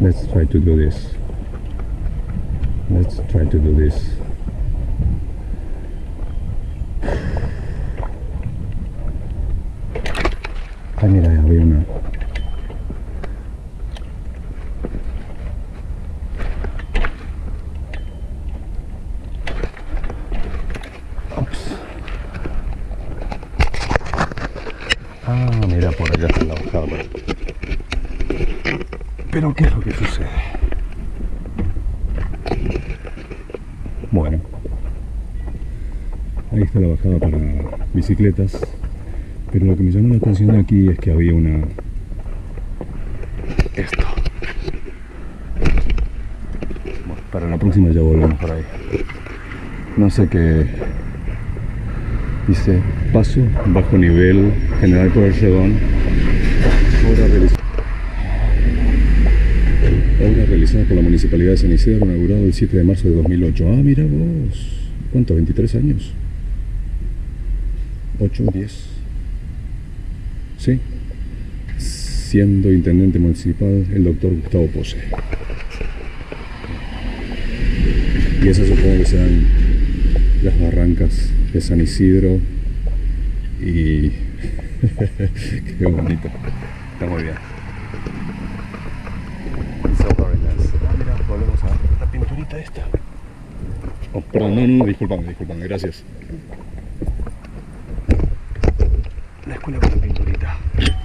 Let's try to do this. Let's try to do this. Ah, mira, había una. Ups. Ah, mira, por allá está la bajada. Pero ¿qué es lo que sucede? Bueno, ahí está la bajada para bicicletas. Pero lo que me llamó la atención aquí es que había una... Esto. Bueno, para la próxima ya volvemos por ahí. No sé qué... Dice, paso, bajo nivel, General Pueyrredón. Obra realizada por la Municipalidad de San Isidro, inaugurado el 7 de marzo de 2008. Ah, mira vos. ¿Cuánto? ¿23 años? ¿8? ¿10? Sí, siendo intendente municipal el doctor Gustavo Pose. Y esas supongo que serán las barrancas de San Isidro. Y qué bonito, está muy bien. Ah, mira, volvemos a la pinturita esta. Oh, perdón, no, discúlpame, gracias. La escuela con la pinturita.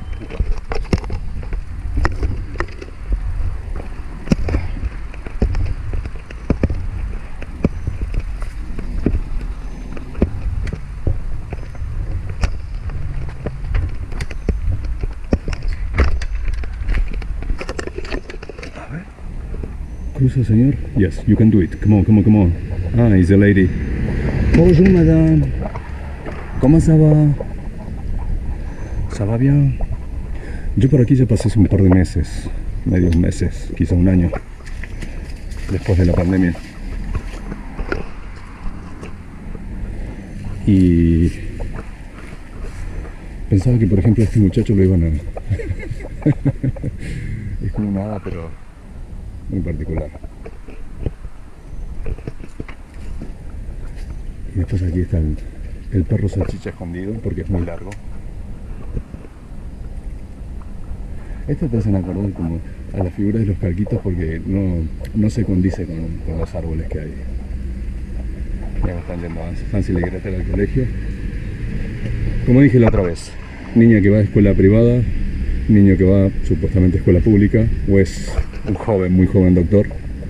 A ver. Cruza, señor. Yes, you can do it. Come on. Ah, it's the lady. Bonjour, madame. ¿Cómo ça va? ¿Ça va bien? Yo por aquí ya pasé hace un par de meses, medios meses, quizá un año, después de la pandemia. Y pensaba que, por ejemplo, a este muchacho lo iban a... Es como una hada, pero muy particular. Y después aquí está el perro salchicha escondido, porque es muy largo. Esto te hacen acordar como a las figuras de los carquitos porque no se condice con los árboles que hay. Ya están yendo Hansel y Gretel al colegio. Como dije la otra vez, niña que va a escuela privada, niño que va supuestamente a escuela pública, o es un joven, muy joven doctor.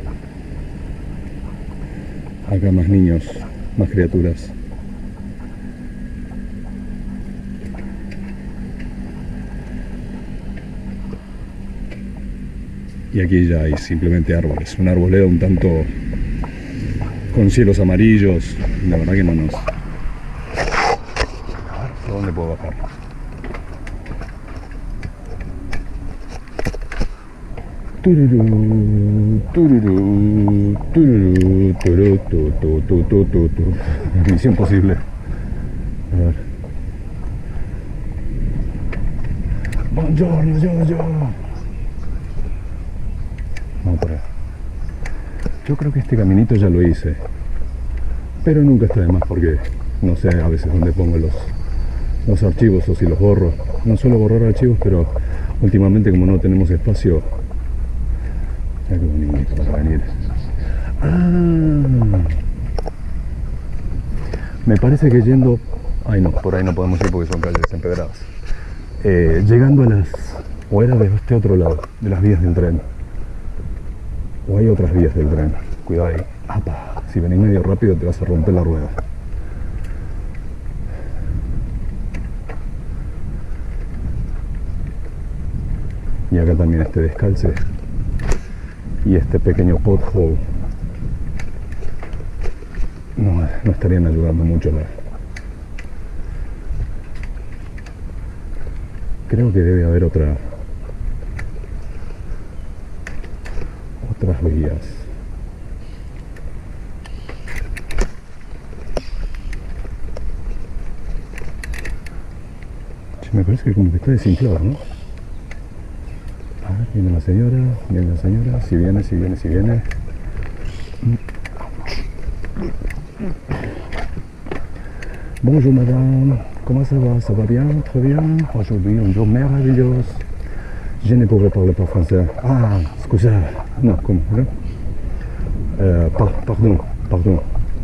Acá más niños, más criaturas. Y aquí ya hay simplemente árboles, una arboleda un tanto con cielos amarillos. La verdad que no nos... A ver, ¿por dónde puedo bajar? Misión posible. A ver. Buongiorno, yo. Vamos por ahí. Yo creo que este caminito ya lo hice, pero nunca está de más porque no sé a veces dónde pongo los archivos o si los borro. No suelo borrar archivos, pero últimamente como no tenemos espacio... Mira qué bonito para venir. Ah, me parece que yendo... Ay no, por ahí no podemos ir porque son calles empedradas. Llegando a las... O era de este otro lado, de las vías del tren. O hay otras vías del tren. Cuidado ahí. ¡Apa! Si venís medio rápido te vas a romper la rueda. Y acá también este descalce. Y este pequeño pothole. No estarían ayudando mucho la... Creo que debe haber otras vías. Me parece que como que está desinflado, ¿no? A ver, Viene la señora, si viene. Bonjour madame, comment ça va? Ça va bien? Très bien. Aujourd'hui, un jour merveilleux. Je ne pourrais parler pas français. Ah, scusa. No, come? No? Pardon.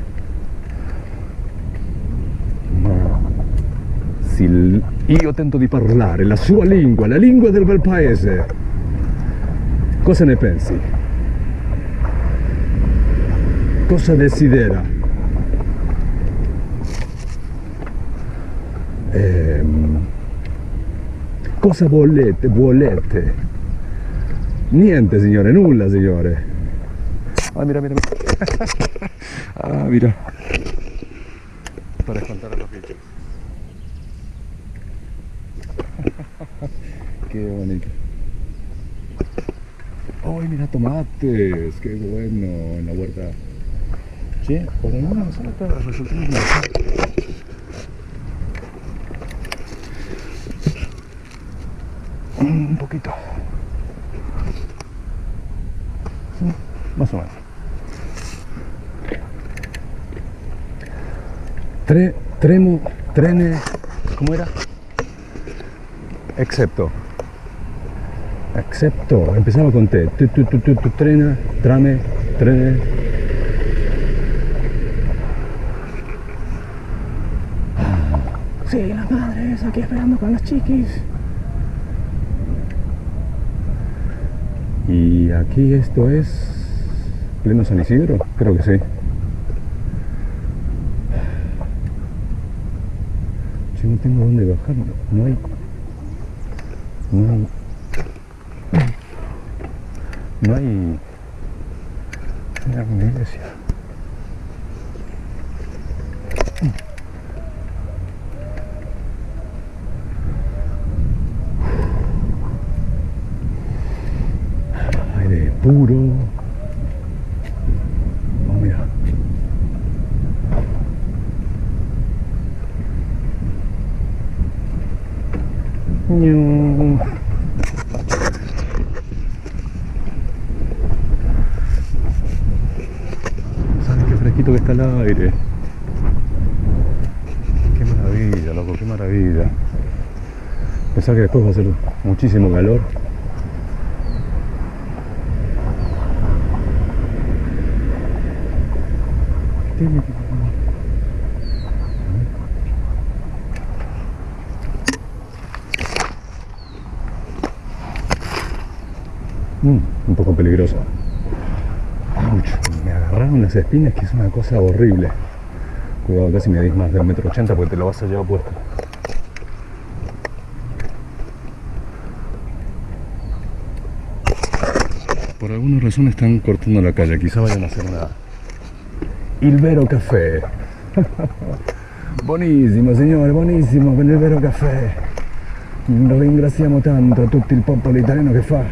Ma se io tento di parlare la sua lingua, la lingua del bel paese, cosa ne pensi? Cosa desidera? Cosa volete? Niente signore, nulla signore. Ah, mira. Ah, mira. Para espantar a los bichos. Qué bonito. ¡Ay, mira tomates! ¡Qué bueno! En la huerta. Sí, por alguna razón está resultando bien. Un poquito. Sí, más o menos. Trene, ¿cómo era? Excepto, empezaba con T. Trene. Sí, las madres aquí esperando con los chiquis. Y aquí esto es pleno San Isidro, creo que sí. Yo no tengo dónde bajar, no hay una iglesia. Aire puro. Oh, mira. No. ¿Sabes qué fresquito que está el aire? Qué maravilla, loco, qué maravilla. Pensar que después va a ser muchísimo calor. Un poco peligroso. ¡Auch! Me agarraron las espinas, que es una cosa horrible. Cuidado, casi me dis más de 1,80 m porque te lo vas a llevar puesto. Por alguna razón están cortando la calle, quizá vayan a hacer una Il Vero Café. Buonissimo signore, buonissimo per il Vero Café. Ringraziamo tanto a tutto il popolo italiano che fa.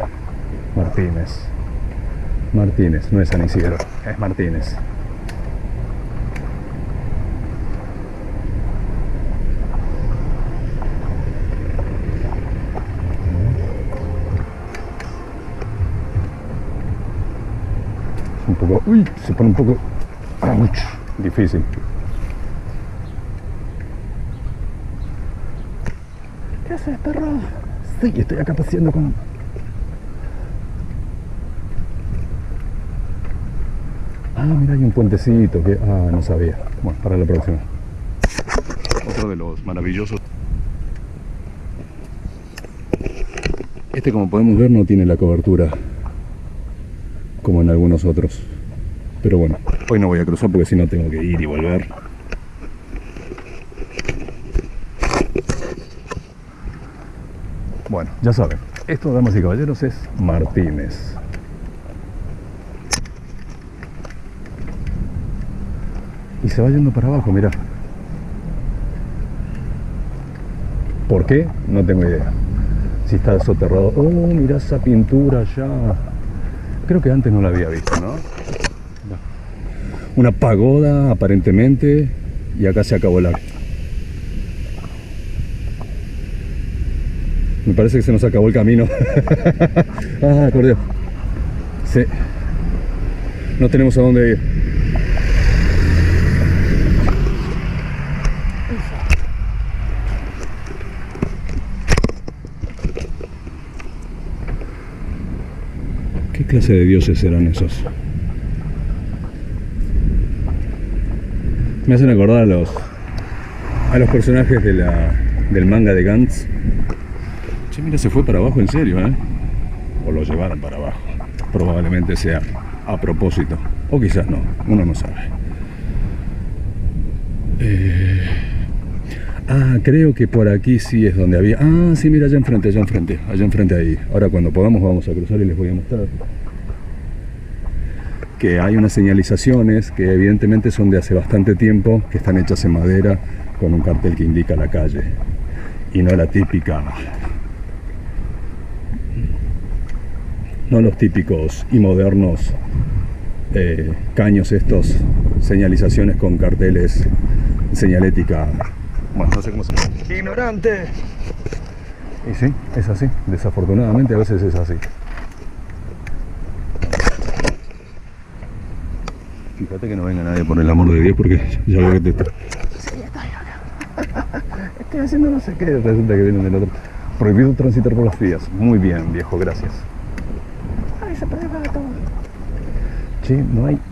Martínez, no es San Isidro, es Martínez. Un poco, uy, se pone un poco difícil. ¿Qué haces, perro? Sí, estoy acá paseando con... Ah, mira, hay un puentecito que... Ah, no sabía. Bueno, para la próxima. Otro de los maravillosos. Este, como podemos ver, no tiene la cobertura como en algunos otros. Pero bueno, hoy no voy a cruzar porque si no tengo que ir y volver. Bueno, ya saben, esto, damas y caballeros, es Martínez. Y se va yendo para abajo, mirá. ¿Por qué? No tengo idea. Si está soterrado. Oh, mirá esa pintura allá. Creo que antes no la había visto, ¿no? Una pagoda, aparentemente. Y acá se acabó la... Me parece que se nos acabó el camino. Ah, acordeón. Sí. No tenemos a dónde ir. ¿Qué clase de dioses serán esos? Me hacen acordar a los personajes del manga de Gantz. Che, mira, se fue para abajo en serio, ¿eh? O lo llevaron para abajo. Probablemente sea a propósito. O quizás no, uno no sabe. Creo que por aquí sí es donde había... Ah, sí, mira, allá enfrente ahí. Ahora cuando podamos vamos a cruzar y les voy a mostrar que hay unas señalizaciones que evidentemente son de hace bastante tiempo, que están hechas en madera con un cartel que indica la calle y no la típica, no los típicos y modernos caños estos, señalizaciones con carteles, señalética, bueno, no sé cómo se llama. ¡Ignorante! Y sí, es así, desafortunadamente a veces es así. Fíjate que no venga nadie, por el amor de Dios, porque ya veo que te está... Sí, estoy acá. Estoy haciendo no sé qué, resulta que vienen del otro. Prohibido transitar por las vías. Muy bien, viejo, gracias. Ay, se perdió todo. Che, no hay